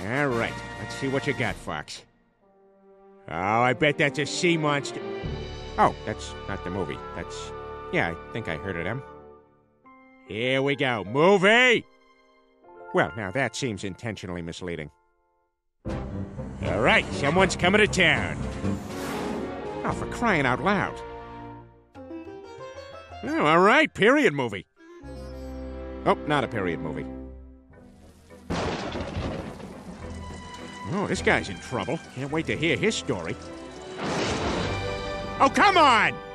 All right, let's see what you got, Fox. Oh, I bet that's a sea monster. Oh, that's not the movie. That's... Yeah, I think I heard of them. Here we go. Movie! Well, now that seems intentionally misleading. All right, someone's coming to town. Oh, for crying out loud. Oh, all right, period movie. Oh, not a period movie. Oh, this guy's in trouble. Can't wait to hear his story. Oh, come on!